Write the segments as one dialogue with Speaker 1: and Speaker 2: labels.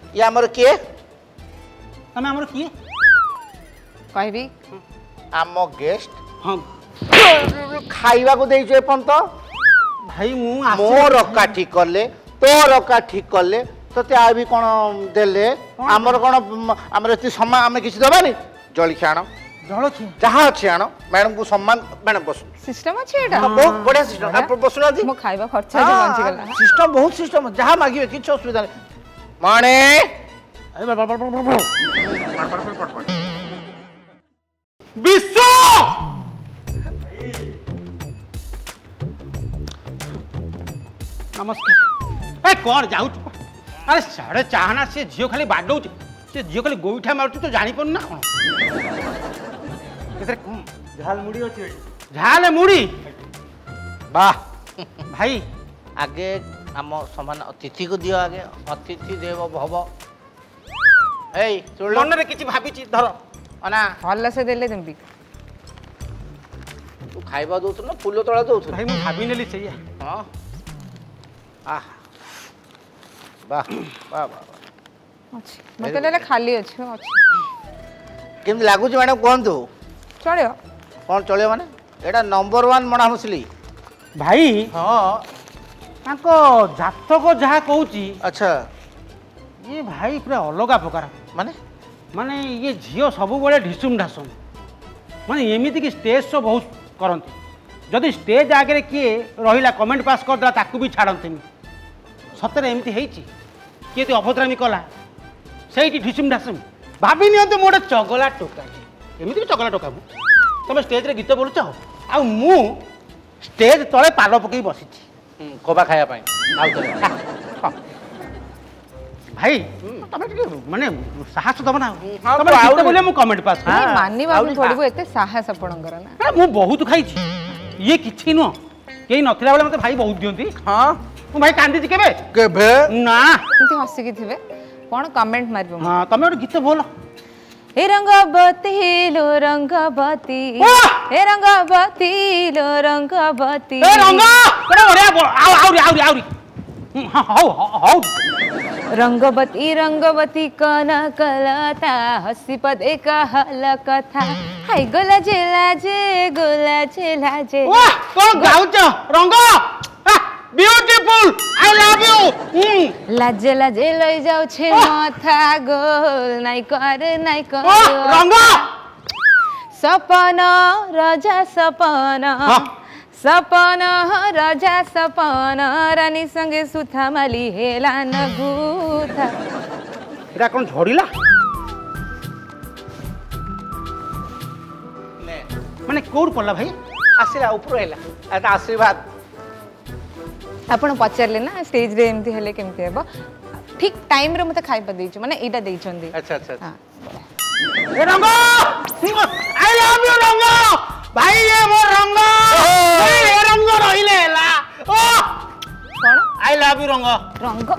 Speaker 1: ये हमर किए
Speaker 2: तमे हमर किए
Speaker 3: कहबी
Speaker 1: आम गेस्ट
Speaker 2: हां
Speaker 1: खाइबा को देइछो एपन तो
Speaker 2: भाई मु
Speaker 1: मो रका ठीक करले तो रका ठीक करले तते आ भी कोन देले हमर कोन हमर एति सम्मान हम किछि दबानी जळखिया आनो
Speaker 2: जळखिया
Speaker 1: जहां अछि आनो मैडम को सम्मान मैडम बस
Speaker 3: सिस्टम अछि एटा
Speaker 1: बहुत बढ़िया सिस्टम आप बसुना दी
Speaker 3: मो खाइबा खर्च जे बंची गला
Speaker 1: सिस्टम बहुत सिस्टम जहां मागिबे किछ असुविधा नहीं माने
Speaker 2: विश्व नमस्कार ए कौन जाऊ अरे साढ़े चाहना से झील खाली बाडौ से झील खाली गोईठा मारू तो जानी पड़ू ना कौन
Speaker 4: झाल मुड़ी अच्छी
Speaker 2: झाल मुड़ी वाह भाई
Speaker 1: आगे आम समान अतिथि को दियो आगे अतिथि देव भव ए सुन
Speaker 2: मन रे किछि भाबी छि धर अना
Speaker 3: हल्ला से देले तुम भी
Speaker 1: तू खाइबा दउछ ना फूल तोड़ा दउछ
Speaker 2: भाई मु भाबी नेली सही
Speaker 1: हां आह वाह वाह वाह
Speaker 3: अछि मते लेले खाली अछि
Speaker 1: केम लागु छ मैडम कोन तू
Speaker 3: चलियो
Speaker 1: कोन चलियो माने एटा नंबर 1 मणा मुसली
Speaker 2: भाई
Speaker 1: हां
Speaker 2: ताको जातक जहा कहूची
Speaker 1: अच्छा
Speaker 2: ये भाई पूरा अलगा प्रकार
Speaker 1: माने
Speaker 2: माने ये झियो सब बड़े ढिसुम ढासुम माने एमिति कि स्टेज शो बहुत करती जदि स्टेज आगे किए रहिला कमेंट पास करदेला ताकू भी छाड़ती सतरे एमती होती किए तो अभद्रामी कला से ढिसुम ढासुम भाभी नियंतु मो गोटे चगला टोका एमती चगला टोका मु तुम स्टेज रे गीत बोलुच आ मु स्टेज तले पाल पकई बसी
Speaker 1: कोबा खाया पाई आउ तले
Speaker 2: भाई तमे माने साहस दब ना
Speaker 1: हाँ,
Speaker 2: तमे गीत बोले मु कमेंट पास कर
Speaker 3: माननी बाबू पड़बो एते साहस आपणकर ना
Speaker 2: मु बहुत खाई ये किछि नो केही नथिला बेले मते भाई बहुत दियंती
Speaker 1: हां
Speaker 2: मु भाई कांदी केबे
Speaker 1: केबे
Speaker 2: ना
Speaker 3: एंती हसी की थिबे कोन कमेंट मारबो
Speaker 2: हां तमे ओर गीत बोल
Speaker 3: हे रंगवती लो रंगवती हे रंगवती लो रंगवती
Speaker 2: ए रंग कोन ओरे आउरी हां हाउ
Speaker 3: रंगवती रंगवती कन कलता हसी पदे कहल कथा हाय गोला जे
Speaker 2: वाह कोन गाउच रंग ब्यूटीफुल आई लव यू
Speaker 3: लाजे लाजे लई जाऊ छे माथा गोल नाइ कर
Speaker 2: रंग
Speaker 3: सपन राजा सपन सपन राजा सपन रानी संगे सुथा माली हेला न गुथा
Speaker 2: एरा कोन झड़िला माने कोड पड़ला भाई
Speaker 1: आसिला ऊपर आइला एटा आशीर्वाद
Speaker 3: आपण पचारले ना स्टेज रे एमती हेले केमती हेबो ठीक टाइम रे मते खाइ प देइछु माने एटा देइछंदी
Speaker 1: अच्छा अच्छा
Speaker 3: हां
Speaker 2: ए रंग आई लव यू रंग भाई ये मोर रंग ए रंग रहिलेला ओ
Speaker 3: कोन
Speaker 2: आई लव यू रंग
Speaker 3: रंग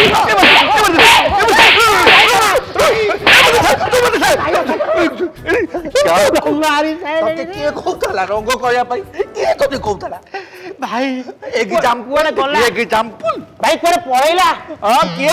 Speaker 2: मारी
Speaker 1: तते के कोतला रंग करिया पाई के तते कोतला
Speaker 2: भाई
Speaker 1: एग्जांपल
Speaker 2: गला
Speaker 1: एग्जांपल
Speaker 2: भाई कोरे पळैला
Speaker 1: हां के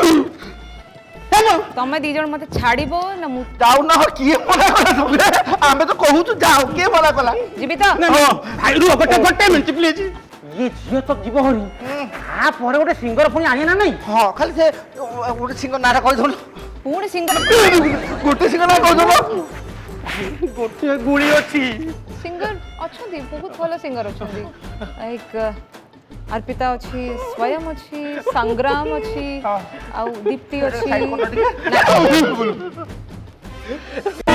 Speaker 3: तमे दी जण मते छाड़ीबो ना मु
Speaker 1: जाऊ ना किए मना कला तुले आमे तो कहू तू जाओ के मना कला
Speaker 3: जीबी तो
Speaker 2: भाई रु गोटे मिनिट प्लीज ये झियो तो जीव हरी आ पर गोटे सिंगर पुनी आनी ना नहीं
Speaker 1: हां खाली से गोटे सिंगर नारा कहि दो
Speaker 3: पूर्ण सिंगर
Speaker 1: गोटे सिंगर ना कहि दो
Speaker 2: गोटे गुड़ी अछि
Speaker 3: सिंगर अछंदी बहुत भलो सिंगर अछंदी लाइक अर्पिता अछि स्वयं अछि संग्राम अछि आ दीप्ति अछि